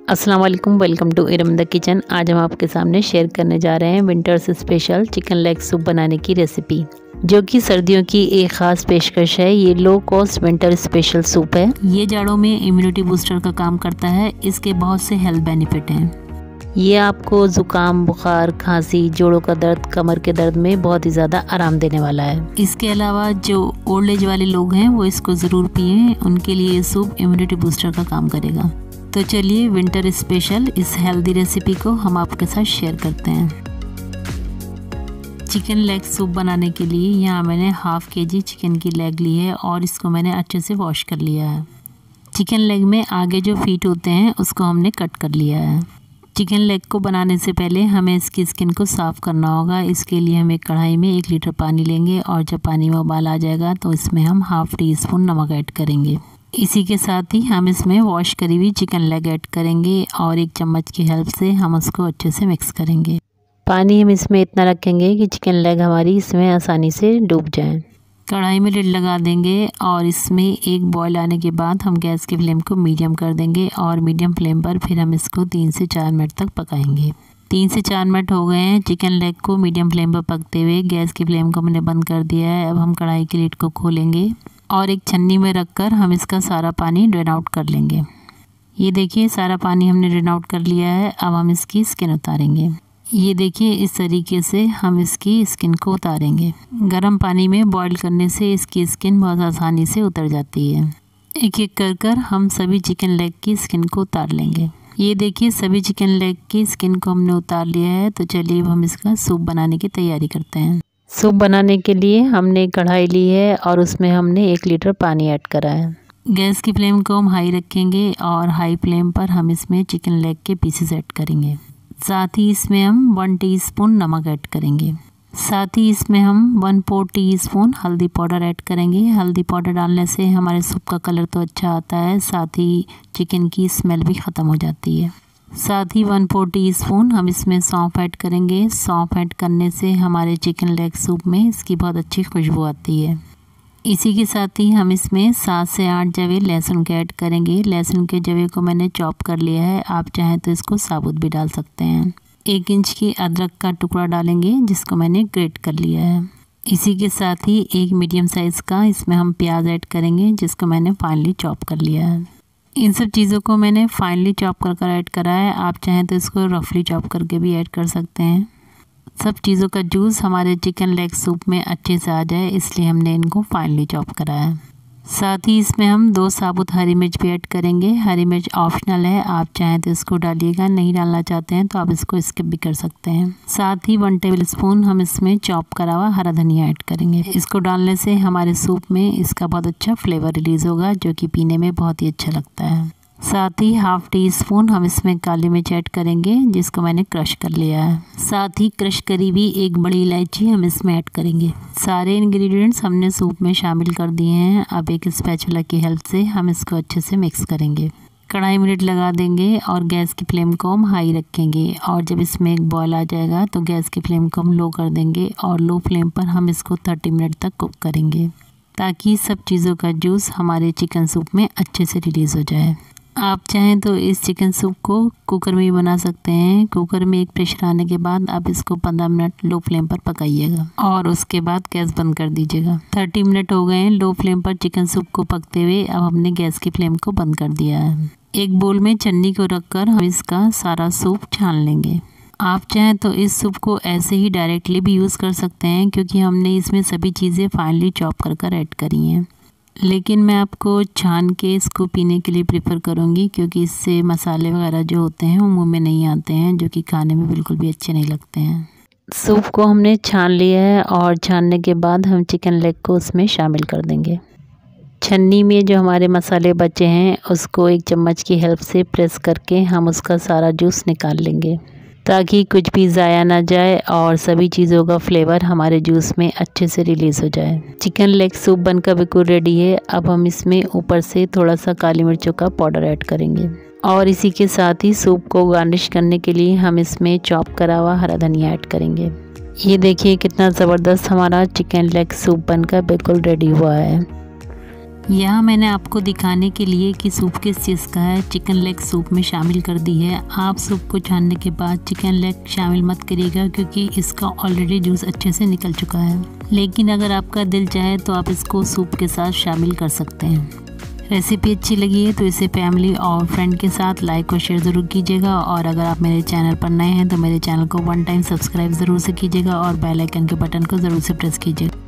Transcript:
अस्सलाम वालेकुम, welcome to Iram the kitchen. आज हम आपके सामने शेयर करने जा रहे हैं winters special chicken leg soup बनाने की रेसिपी, जो कि सर्दियों की एक ख़ास पेशकश है। ये low cost winter special soup है। ये जाड़ों में इम्यूनिटी बूस्टर का काम करता है। इसके बहुत से हेल्थ बेनिफिट हैं। ये आपको ज़ुकाम, बुखार, खांसी, जोड़ों का दर्द, कमर के दर्द में बहुत ही ज़्यादा आराम देने वाला है। इसके अलावा जो ओल्ड एज वाले लोग हैं वो इसको ज़रूर पिएं। उनके लिए ये सूप इम्यूनिटी बूस्टर का काम करेगा। तो चलिए विंटर स्पेशल इस हेल्दी रेसिपी को हम आपके साथ शेयर करते हैं। चिकन लेग सूप बनाने के लिए यहाँ मैंने हाफ केजी चिकन की लेग ली है और इसको मैंने अच्छे से वॉश कर लिया है। चिकन लेग में आगे जो फीट होते हैं उसको हमने कट कर लिया है। चिकन लेग को बनाने से पहले हमें इसकी स्किन को साफ़ करना होगा। इसके लिए हम एक कढ़ाई में 1 लीटर पानी लेंगे और जब पानी में उबाल आ जाएगा तो इसमें हम हाफ टी स्पून नमक ऐड करेंगे। इसी के साथ ही हम इसमें वॉश करी हुई चिकन लेग ऐड करेंगे और 1 चम्मच की हेल्प से हम उसको अच्छे से मिक्स करेंगे। पानी हम इसमें इतना रखेंगे कि चिकन लेग हमारी इसमें आसानी से डूब जाए। कढ़ाई में लिड लगा देंगे और इसमें एक बॉयल आने के बाद हम गैस की फ्लेम को मीडियम कर देंगे और मीडियम फ्लेम पर फिर हम इसको 3 से 4 मिनट तक पकाएंगे। 3 से 4 मिनट हो गए हैं चिकन लेग को मीडियम फ्लेम पर पकते हुए। गैस की फ्लेम को मैंने बंद कर दिया है। अब हम कढ़ाई की लिड को खोलेंगे और एक छन्नी में रखकर हम इसका सारा पानी ड्रेन आउट कर लेंगे। ये देखिए सारा पानी हमने ड्रेन आउट कर लिया है। अब हम इसकी स्किन उतारेंगे। ये देखिए इस तरीके से हम इसकी स्किन को उतारेंगे। गर्म पानी में बॉईल करने से इसकी स्किन बहुत आसानी से उतर जाती है। एक एक कर कर हम सभी चिकन लेग की स्किन को उतार लेंगे। ये देखिए सभी चिकन लेग की स्किन को हमने उतार लिया है। तो चलिए अब हम इसका सूप बनाने की तैयारी करते हैं। सूप बनाने के लिए हमने कढ़ाई ली है और उसमें हमने 1 लीटर पानी ऐड करा है। गैस की फ्लेम को हम हाई रखेंगे और हाई फ्लेम पर हम इसमें चिकन लेग के पीसेस ऐड करेंगे। साथ ही इसमें हम 1 टीस्पून नमक ऐड करेंगे। साथ ही इसमें हम 1/4 टीस्पून हल्दी पाउडर ऐड करेंगे। हल्दी पाउडर डालने से हमारे सूप का कलर तो अच्छा आता है, साथ ही चिकन की स्मेल भी ख़त्म हो जाती है। साथ ही 1/4 टीस्पून हम इसमें सौंफ ऐड करेंगे। सौंफ ऐड करने से हमारे चिकन लेग सूप में इसकी बहुत अच्छी खुशबू आती है। इसी के साथ ही हम इसमें 7 से 8 जवे लहसुन के ऐड करेंगे। लहसुन के जवे को मैंने चॉप कर लिया है। आप चाहें तो इसको साबुत भी डाल सकते हैं। 1 इंच की अदरक का टुकड़ा डालेंगे जिसको मैंने ग्रेट कर लिया है। इसी के साथ ही एक मीडियम साइज़ का इसमें हम प्याज ऐड करेंगे जिसको मैंने फाइनली चॉप कर लिया है। इन सब चीज़ों को मैंने फाइनली चॉप कर ऐड करा है। आप चाहें तो इसको रफली चॉप करके भी ऐड कर सकते हैं। सब चीज़ों का जूस हमारे चिकन लेग सूप में अच्छे से आ जाए इसलिए हमने इनको फाइनली चॉप करा है। साथ ही इसमें हम 2 साबुत हरी मिर्च भी ऐड करेंगे। हरी मिर्च ऑप्शनल है, आप चाहें तो इसको डालिएगा, नहीं डालना चाहते हैं तो आप इसको स्किप भी कर सकते हैं। साथ ही 1 टेबलस्पून हम इसमें चॉप करा हुआ हरा धनिया ऐड करेंगे। इसको डालने से हमारे सूप में इसका बहुत अच्छा फ्लेवर रिलीज़ होगा जो कि पीने में बहुत ही अच्छा लगता है। साथ ही हाफ टी स्पून हम इसमें काली मिर्च ऐड करेंगे जिसको मैंने क्रश कर लिया है। साथ ही क्रश करी हुई 1 बड़ी इलायची हम इसमें ऐड करेंगे। सारे इंग्रेडिएंट्स हमने सूप में शामिल कर दिए हैं। अब एक स्पैचुला की हेल्प से हम इसको अच्छे से मिक्स करेंगे। कढ़ाई में लिड लगा देंगे और गैस की फ्लेम को हम हाई रखेंगे और जब इसमें एक बॉयल आ जाएगा तो गैस की फ्लेम को हम लो कर देंगे और लो फ्लेम पर हम इसको 30 मिनट तक कुक करेंगे ताकि सब चीज़ों का जूस हमारे चिकन सूप में अच्छे से रिलीज़ हो जाए। आप चाहें तो इस चिकन सूप को कुकर में भी बना सकते हैं। कुकर में एक प्रेशर आने के बाद आप इसको 15 मिनट लो फ्लेम पर पकाइएगा और उसके बाद गैस बंद कर दीजिएगा। 30 मिनट हो गए हैं लो फ्लेम पर चिकन सूप को पकते हुए। अब हमने गैस की फ्लेम को बंद कर दिया है। एक बोल में छन्नी को रखकर हम इसका सारा सूप छान लेंगे। आप चाहें तो इस सूप को ऐसे ही डायरेक्टली भी यूज़ कर सकते हैं क्योंकि हमने इसमें सभी चीज़ें फाइनली चॉप कर ऐड करी हैं, लेकिन मैं आपको छान के इसको पीने के लिए प्रेफर करूँगी क्योंकि इससे मसाले वगैरह जो होते हैं वो मुंह में नहीं आते हैं, जो कि खाने में बिल्कुल भी अच्छे नहीं लगते हैं। सूप को हमने छान लिया है और छानने के बाद हम चिकन लेग को उसमें शामिल कर देंगे। छन्नी में जो हमारे मसाले बचे हैं उसको 1 चम्मच की हेल्प से प्रेस करके हम उसका सारा जूस निकाल लेंगे ताकि कुछ भी ज़ाया ना जाए और सभी चीज़ों का फ्लेवर हमारे जूस में अच्छे से रिलीज़ हो जाए। चिकन लेग सूप बनकर बिल्कुल रेडी है। अब हम इसमें ऊपर से थोड़ा सा काली मिर्चों का पाउडर ऐड करेंगे और इसी के साथ ही सूप को गार्निश करने के लिए हम इसमें चॉप करा हुआ हरा धनिया ऐड करेंगे। ये देखिए कितना ज़बरदस्त हमारा चिकन लेग सूप बनकर बिल्कुल रेडी हुआ है। यहाँ मैंने आपको दिखाने के लिए कि सूप किस चीज़ का है, चिकन लेग सूप में शामिल कर दी है। आप सूप को छानने के बाद चिकन लेग शामिल मत करिएगा क्योंकि इसका ऑलरेडी जूस अच्छे से निकल चुका है। लेकिन अगर आपका दिल चाहे तो आप इसको सूप के साथ शामिल कर सकते हैं। रेसिपी अच्छी लगी है तो इसे फैमिली और फ्रेंड के साथ लाइक और शेयर ज़रूर कीजिएगा। और अगर आप मेरे चैनल पर नए हैं तो मेरे चैनल को 1 टाइम सब्सक्राइब ज़रूर से कीजिएगा और बेल आइकन के बटन को ज़रूर से प्रेस कीजिएगा।